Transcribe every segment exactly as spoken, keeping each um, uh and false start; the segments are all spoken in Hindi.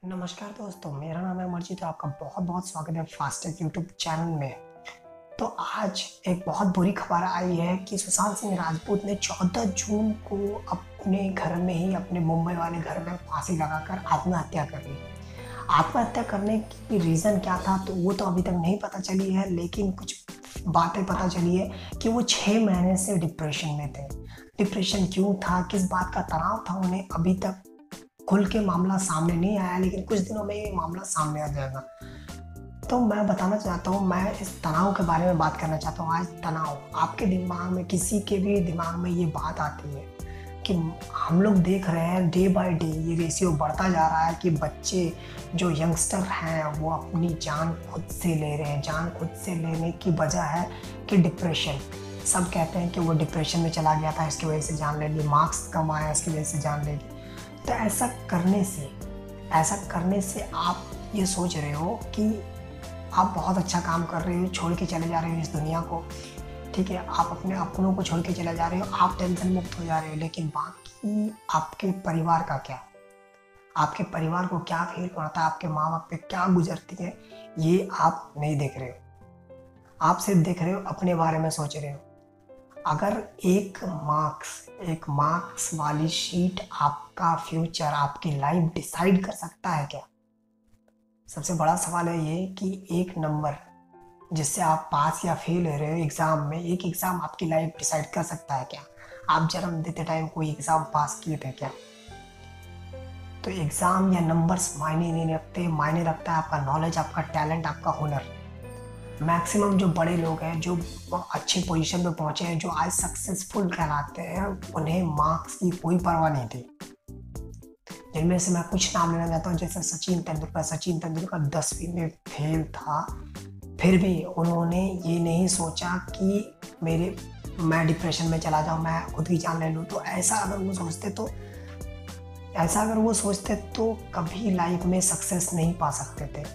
नमस्कार दोस्तों, मेरा नाम है अमरजीत। आपका बहुत बहुत स्वागत है फास्टेक यूट्यूब चैनल में। तो आज एक बहुत बुरी खबर आई है कि सुशांत सिंह राजपूत ने चौदह जून को अपने घर में ही, अपने मुंबई वाले घर में फांसी लगाकर आत्महत्या कर ली। आत्महत्या करने की रीज़न क्या था तो वो तो अभी तक नहीं पता चली है, लेकिन कुछ बातें पता चली है कि वो छः महीने से डिप्रेशन में थे। डिप्रेशन क्यों था, किस बात का तनाव था, उन्हें अभी तक खुल के मामला सामने नहीं आया, लेकिन कुछ दिनों में ये मामला सामने आ जाएगा। तो मैं बताना चाहता हूँ, मैं इस तनाव के बारे में बात करना चाहता हूँ। आज तनाव आपके दिमाग में, किसी के भी दिमाग में ये बात आती है कि हम लोग देख रहे हैं डे बाय डे ये रेशियो बढ़ता जा रहा है कि बच्चे जो यंगस्टर हैं वो अपनी जान खुद से ले रहे हैं। जान खुद से लेने की वजह है कि डिप्रेशन। सब कहते हैं कि वो डिप्रेशन में चला गया था, इसकी वजह से जान ले ली, मार्क्स कम आया इसकी वजह से जान ले ली। तो ऐसा करने से ऐसा करने से आप ये सोच रहे हो कि आप बहुत अच्छा काम कर रहे हो, छोड़ के चले जा रहे हो इस दुनिया को, ठीक है, आप अपने अपनों को छोड़ के चले जा रहे हो, आप टेंशन मुक्त हो जा रहे हो, लेकिन बाकी आपके परिवार का क्या? आपके परिवार को क्या फील पड़ता है, आपके माँ बाप पे क्या गुजरती है, ये आप नहीं देख रहे हो। आप सिर्फ देख रहे हो अपने बारे में सोच रहे हो। अगर एक मार्क्स एक मार्क्स वाली शीट आपका फ्यूचर, आपकी लाइफ डिसाइड कर सकता है क्या? सबसे बड़ा सवाल है ये कि एक नंबर जिससे आप पास या फेल हो रहे हो एग्ज़ाम में, एक एग्ज़ाम आपकी लाइफ डिसाइड कर सकता है क्या? आप जन्म देते टाइम कोई एग्ज़ाम पास किए थे क्या? तो एग्ज़ाम या नंबर्स मायने नहीं रखते। मायने रखता है आपका नॉलेज, आपका टैलेंट, आपका हुनर। मैक्सिमम जो बड़े लोग हैं, जो अच्छी पोजीशन पे पहुंचे हैं, जो आज सक्सेसफुल कहलाते हैं, उन्हें मार्क्स की कोई परवाह नहीं थी। जिनमें से मैं कुछ नाम लेना चाहता हूँ, जैसे सचिन तेंदुलकर। सचिन तेंदुलकर दसवीं में फेल था, फिर भी उन्होंने ये नहीं सोचा कि मेरे मैं डिप्रेशन में चला जाऊँ, मैं खुद की जान ले लूँ। तो ऐसा अगर वो सोचते तो ऐसा अगर वो सोचते तो कभी लाइफ में सक्सेस नहीं पा सकते थे।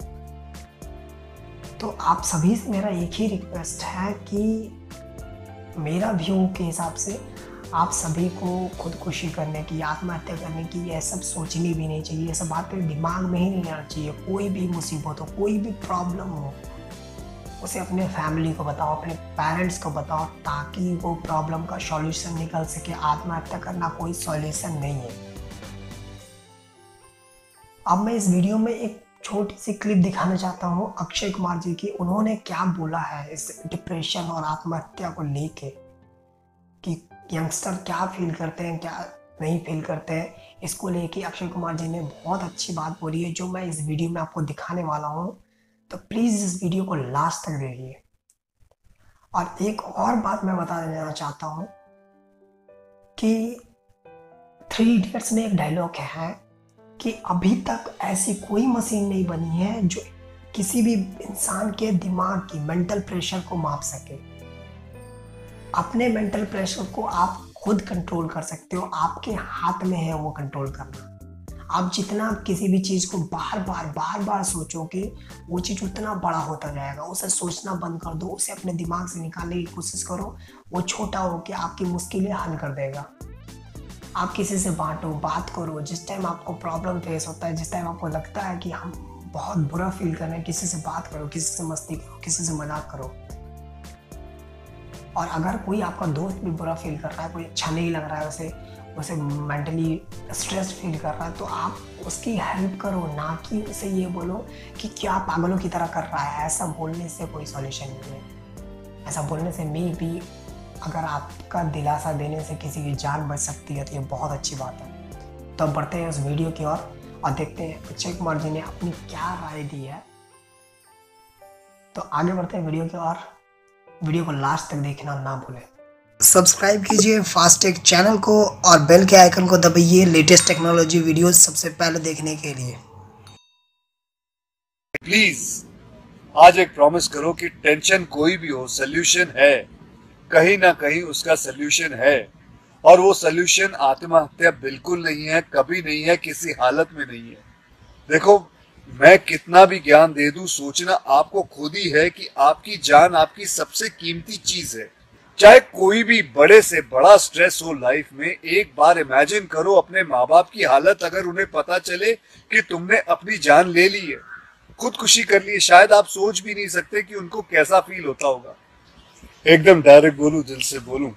तो आप सभी से मेरा एक ही रिक्वेस्ट है कि मेरा व्यू के हिसाब से आप सभी को खुदकुशी करने की, आत्महत्या करने की, ये सब सोचनी भी नहीं चाहिए। ये सब बातें दिमाग में ही नहीं आना चाहिए। कोई भी मुसीबत हो, कोई भी प्रॉब्लम हो, उसे अपने फैमिली को बताओ, अपने पेरेंट्स को बताओ, ताकि वो प्रॉब्लम का सॉल्यूशन निकल सके। आत्महत्या करना कोई सॉल्यूशन नहीं है। अब मैं इस वीडियो में एक छोटी सी क्लिप दिखाना चाहता हूँ अक्षय कुमार जी की। उन्होंने क्या बोला है इस डिप्रेशन और आत्महत्या को लेके, कि यंगस्टर क्या फील करते हैं, क्या नहीं फील करते हैं, इसको लेके अक्षय कुमार जी ने बहुत अच्छी बात बोली है, जो मैं इस वीडियो में आपको दिखाने वाला हूँ। तो प्लीज़ इस वीडियो को लास्ट तक देखिए। और एक और बात मैं बता देना चाहता हूँ कि थ्री इडियट्स में एक डायलॉग है कि अभी तक ऐसी कोई मशीन नहीं बनी है जो किसी भी इंसान के दिमाग की मेंटल प्रेशर को माप सके। अपने मेंटल प्रेशर को आप खुद कंट्रोल कर सकते हो, आपके हाथ में है वो कंट्रोल करना। आप जितना किसी भी चीज़ को बार बार बार बार सोचोगे, वो चीज़ उतना बड़ा होता जाएगा। उसे सोचना बंद कर दो, उसे अपने दिमाग से निकालने की कोशिश करो। वो छोटा होकर आपकी मुश्किलें हल कर देगा। आप किसी से बांटो, बात करो। जिस टाइम आपको प्रॉब्लम फेस होता है, जिस टाइम आपको लगता है कि हम बहुत बुरा फील कर रहे हैं, किसी से बात करो, किसी से मस्ती करो, किसी से मजाक करो। और अगर कोई आपका दोस्त भी बुरा फील कर रहा है, कोई अच्छा नहीं लग रहा है, उसे उसे मेंटली स्ट्रेस फील कर रहा है, तो आप उसकी हेल्प करो, ना कि उसे ये बोलो कि क्या पागलों की तरह कर रहा है। ऐसा बोलने से कोई सॉल्यूशन नहीं है। ऐसा बोलने से मे बी अगर आपका दिलासा देने से किसी की जान बच सकती है तो ये बहुत अच्छी बात है। तो अब बढ़ते हैं उस वीडियो की ओर और, और देखते हैं अक्षय कुमार जी ने अपनी क्या राय दी है। तो आगे बढ़ते हैं वीडियो की ओर। वीडियो को लास्ट तक देखना ना भूलें। सब्सक्राइब कीजिए फास्टेक चैनल को और बेल के आइकन को दबाइए लेटेस्ट टेक्नोलॉजी वीडियोस सबसे पहले देखने के लिए। प्लीज आज एक प्रॉमिस करो कि टेंशन कोई भी हो, सोल्यूशन है, कहीं ना कहीं उसका सोल्यूशन है। और वो सोल्यूशन आत्महत्या बिल्कुल नहीं है, कभी नहीं है, किसी हालत में नहीं है। देखो, मैं कितना भी ज्ञान दे दूं, सोचना आपको खुद ही है कि आपकी जान आपकी सबसे कीमती चीज है। चाहे कोई भी बड़े से बड़ा स्ट्रेस हो लाइफ में, एक बार इमेजिन करो अपने माँ बाप की हालत अगर उन्हें पता चले कि तुमने अपनी जान ले ली है, खुदकुशी कर ली है। शायद आप सोच भी नहीं सकते कि उनको कैसा फील होता होगा। एकदम डायरेक्ट बोलूं, दिल से बोलूं,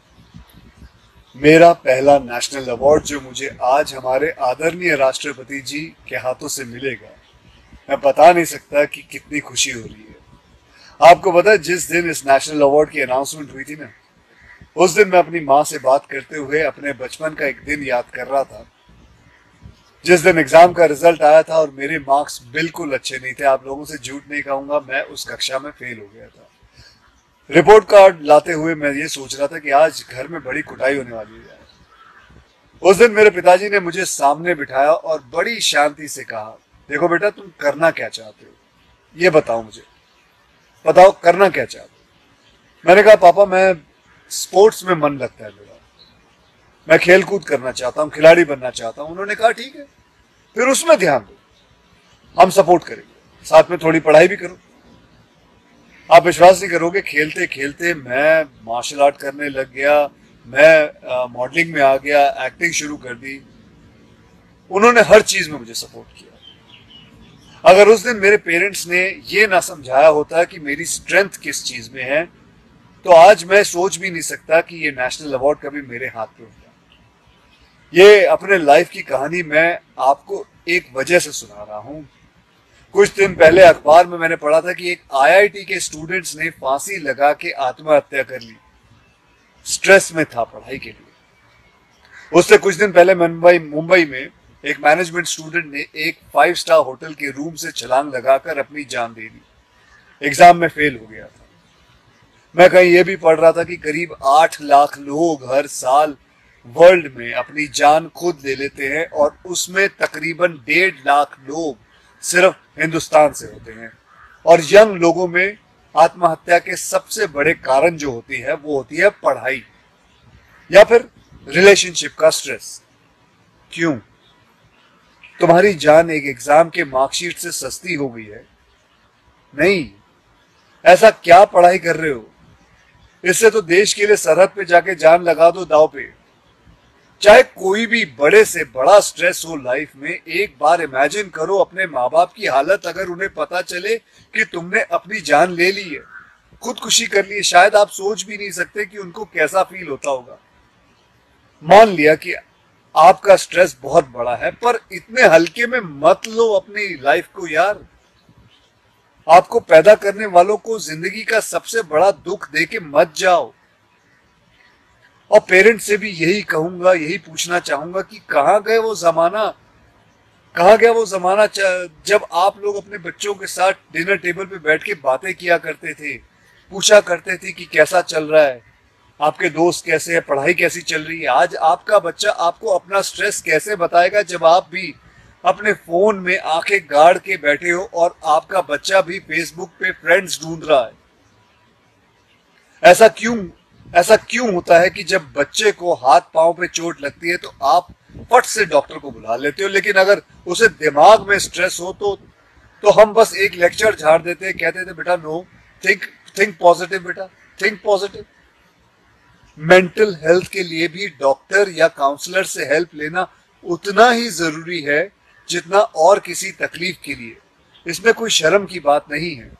मेरा पहला नेशनल अवार्ड जो मुझे आज हमारे आदरणीय राष्ट्रपति जी के हाथों से मिलेगा, मैं बता नहीं सकता कि कितनी खुशी हो रही है। आपको पता है, जिस दिन इस नेशनल अवार्ड की अनाउंसमेंट हुई थी ना, उस दिन मैं अपनी माँ से बात करते हुए अपने बचपन का एक दिन याद कर रहा था, जिस दिन एग्जाम का रिजल्ट आया था और मेरे मार्क्स बिल्कुल अच्छे नहीं थे। आप लोगों से झूठ नहीं कहूंगा, मैं उस कक्षा में फेल हो गया था। रिपोर्ट कार्ड लाते हुए मैं ये सोच रहा था कि आज घर में बड़ी कुटाई होने वाली है। उस दिन मेरे पिताजी ने मुझे सामने बिठाया और बड़ी शांति से कहा, देखो बेटा, तुम करना क्या चाहते हो, ये बताओ मुझे, बताओ करना क्या चाहते हो। मैंने कहा, पापा, मैं स्पोर्ट्स में मन लगता है मेरा, मैं खेल कूद करना चाहता हूँ, खिलाड़ी बनना चाहता हूँ। उन्होंने कहा, ठीक है, फिर उसमें ध्यान दो, हम सपोर्ट करेंगे, साथ में थोड़ी पढ़ाई भी करो। आप विश्वास नहीं करोगे, खेलते खेलते मैं मार्शल आर्ट करने लग गया, मैं मॉडलिंग में आ गया, एक्टिंग शुरू कर दी। उन्होंने हर चीज में मुझे सपोर्ट किया। अगर उस दिन मेरे पेरेंट्स ने ये ना समझाया होता कि मेरी स्ट्रेंथ किस चीज में है, तो आज मैं सोच भी नहीं सकता कि ये नेशनल अवार्ड कभी मेरे हाथ पे होता। ये अपने लाइफ की कहानी मैं आपको एक वजह से सुना रहा हूं। कुछ दिन पहले अखबार में मैंने पढ़ा था कि एक आई आई टी के स्टूडेंट्स ने फांसी लगा के आत्महत्या कर ली। स्ट्रेस में था पढ़ाई के लिए। उससे कुछ दिन पहले मुंबई मुंबई में एक मैनेजमेंट स्टूडेंट ने एक फाइव स्टार होटल के रूम से छलांग लगाकर अपनी जान दे दी। एग्जाम में फेल हो गया था। मैं कहीं यह भी पढ़ रहा था कि करीब आठ लाख लोग हर साल वर्ल्ड में अपनी जान खुद ले लेते हैं और उसमें तकरीबन डेढ़ लाख लोग सिर्फ हिंदुस्तान से होते हैं। और यंग लोगों में आत्महत्या के सबसे बड़े कारण जो होती है वो होती है पढ़ाई या फिर रिलेशनशिप का स्ट्रेस। क्यों? तुम्हारी जान एक एग्जाम के मार्कशीट से सस्ती हो गई है? नहीं। ऐसा क्या पढ़ाई कर रहे हो? इससे तो देश के लिए सरहद पे जाके जान लगा दो दांव पे। चाहे कोई भी बड़े से बड़ा स्ट्रेस हो लाइफ में, एक बार इमेजिन करो अपने माँ बाप की हालत अगर उन्हें पता चले कि तुमने अपनी जान ले ली है, खुदकुशी कर ली है। शायद आप सोच भी नहीं सकते कि उनको कैसा फील होता होगा। मान लिया कि आपका स्ट्रेस बहुत बड़ा है, पर इतने हल्के में मत लो अपनी लाइफ को यार। आपको पैदा करने वालों को जिंदगी का सबसे बड़ा दुख दे के मत जाओ। और पेरेंट्स से भी यही कहूंगा, यही पूछना चाहूंगा कि कहाँ गए वो जमाना, कहाँ गया वो जमाना जब आप लोग अपने बच्चों के साथ डिनर टेबल पे बैठ के बातें किया करते थे, पूछा करते थे कि कैसा चल रहा है, आपके दोस्त कैसे हैं, पढ़ाई कैसी चल रही है। आज आपका बच्चा आपको अपना स्ट्रेस कैसे बताएगा जब आप भी अपने फोन में आंखें गाड़ के बैठे हो और आपका बच्चा भी फेसबुक पे फ्रेंड्स ढूंढ रहा है। ऐसा क्यों ऐसा क्यों होता है कि जब बच्चे को हाथ पांव पे चोट लगती है तो आप फट से डॉक्टर को बुला लेते हो, लेकिन अगर उसे दिमाग में स्ट्रेस हो तो तो हम बस एक लेक्चर झाड़ देते हैं, कहते थे बेटा नो, थिंक थिंक पॉजिटिव बेटा, थिंक पॉजिटिव। मेंटल हेल्थ के लिए भी डॉक्टर या काउंसलर से हेल्प लेना उतना ही जरूरी है जितना और किसी तकलीफ के लिए। इसमें कोई शर्म की बात नहीं है।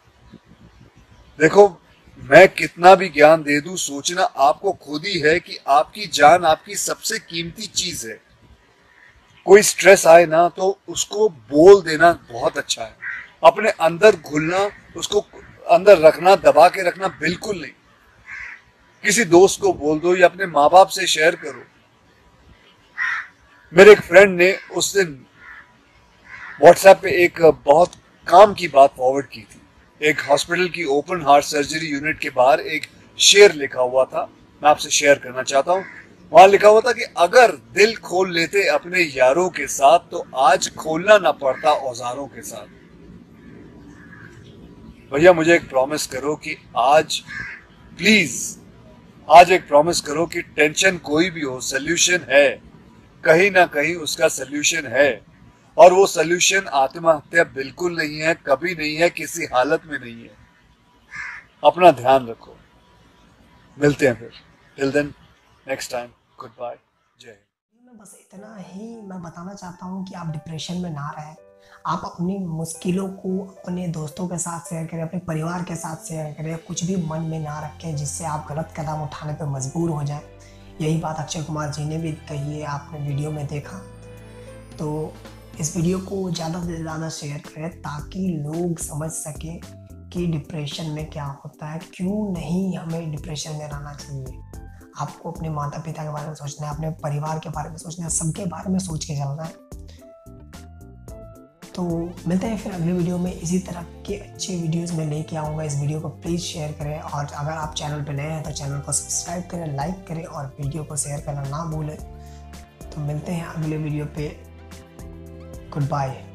देखो, मैं कितना भी ज्ञान दे दूं, सोचना आपको खुद ही है कि आपकी जान आपकी सबसे कीमती चीज है। कोई स्ट्रेस आए ना तो उसको बोल देना बहुत अच्छा है। अपने अंदर घुलना, उसको अंदर रखना, दबा के रखना बिल्कुल नहीं। किसी दोस्त को बोल दो या अपने माँ बाप से शेयर करो। मेरे एक फ्रेंड ने उस दिन व्हाट्सएप पे एक बहुत काम की बात फॉरवर्ड की थी। एक हॉस्पिटल की ओपन हार्ट सर्जरी यूनिट के बाहर एक शेर लिखा हुआ था, मैं आपसे शेयर करना चाहता हूं। वहां लिखा हुआ था कि अगर दिल खोल लेते अपने यारों के साथ तो आज खोलना ना पड़ता औजारों के साथ। भैया मुझे एक प्रॉमिस करो कि आज प्लीज आज एक प्रॉमिस करो कि टेंशन कोई भी हो, सोल्यूशन है, कहीं ना कहीं उसका सोल्यूशन है। और वो सोल्यूशन आत्महत्या बिल्कुल नहीं है, कभी नहीं है, किसी हालत में नहीं है। अपना ध्यान रखो। मिलते हैं फिर। Till then, next time, good bye, जय हिंद। मैं बस इतना ही मैं बताना चाहता हूँ कि आप डिप्रेशन में ना रहें। आप अपनी मुश्किलों को अपने दोस्तों के साथ शेयर करें, अपने परिवार के साथ शेयर करें, कुछ भी मन में ना रखें जिससे आप गलत कदम उठाने पर मजबूर हो जाएं। यही बात अक्षय कुमार जी ने भी कही है, आपने वीडियो में देखा। तो इस वीडियो को ज़्यादा से ज़्यादा शेयर करें ताकि लोग समझ सकें कि डिप्रेशन में क्या होता है, क्यों नहीं हमें डिप्रेशन में रहना चाहिए। आपको अपने माता पिता के बारे में सोचना है, अपने परिवार के बारे में सोचना है, सबके बारे में सोच के चलना है। तो मिलते हैं फिर अगले वीडियो में। इसी तरह के अच्छे वीडियोस में लेके आऊँगा। इस वीडियो को प्लीज़ शेयर करें और अगर आप चैनल पे नए हैं तो चैनल को सब्सक्राइब करें, लाइक करें और वीडियो को शेयर करना ना भूलें। तो मिलते हैं अगले वीडियो पे। Good bye.